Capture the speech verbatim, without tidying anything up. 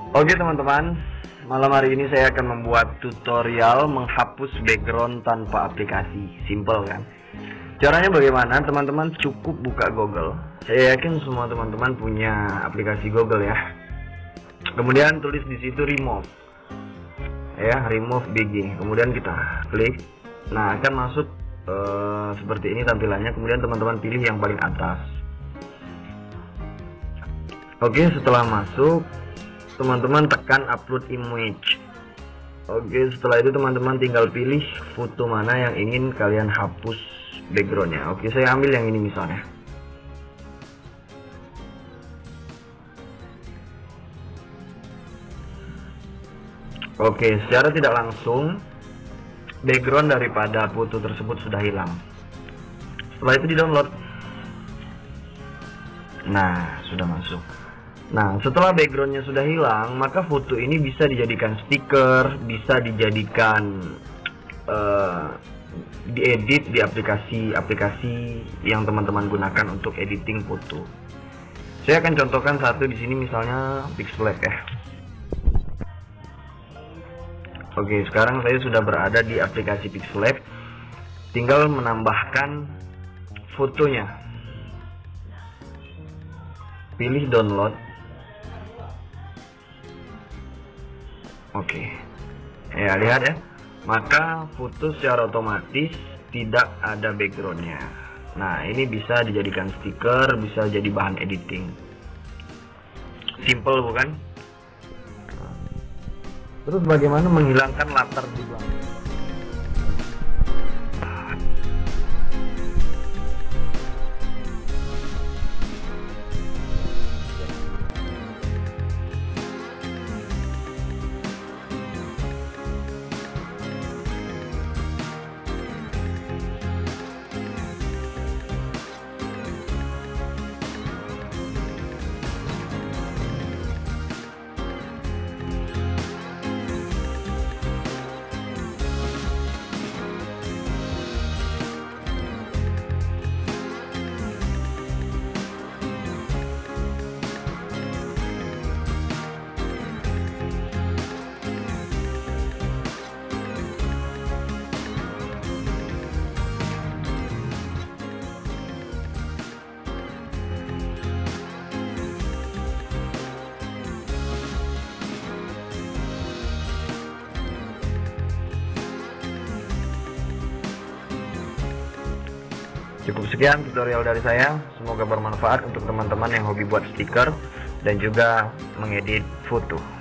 Oke teman-teman, malam hari ini saya akan membuat tutorial menghapus background tanpa aplikasi. Simple kan? Caranya bagaimana? Teman-teman cukup buka Google. Saya yakin semua teman-teman punya aplikasi Google ya. Kemudian tulis di situ remove, ya remove B G. Kemudian kita klik. Nah akan masuk uh, seperti ini tampilannya. Kemudian teman-teman pilih yang paling atas. Oke, setelah masuk, teman-teman tekan upload image. Oke, setelah itu teman-teman tinggal pilih foto mana yang ingin kalian hapus backgroundnya. Oke, saya ambil yang ini misalnya. Oke, secara tidak langsung background daripada foto tersebut sudah hilang. Setelah itu di download. Nah, sudah masuk. Nah, setelah backgroundnya sudah hilang, maka foto ini bisa dijadikan stiker, bisa dijadikan uh, diedit di aplikasi-aplikasi yang teman-teman gunakan untuk editing foto. Saya akan contohkan satu di sini, misalnya Pixlab ya. Oke, sekarang saya sudah berada di aplikasi Pixlab, tinggal menambahkan fotonya. Pilih download. Oke, ya lihat ya, maka foto secara otomatis tidak ada backgroundnya. Nah ini bisa dijadikan stiker, bisa jadi bahan editing. Simple bukan? Terus bagaimana menghilangkan latar di belakang? Cukup sekian tutorial dari saya, semoga bermanfaat untuk teman-teman yang hobi buat stiker dan juga mengedit foto.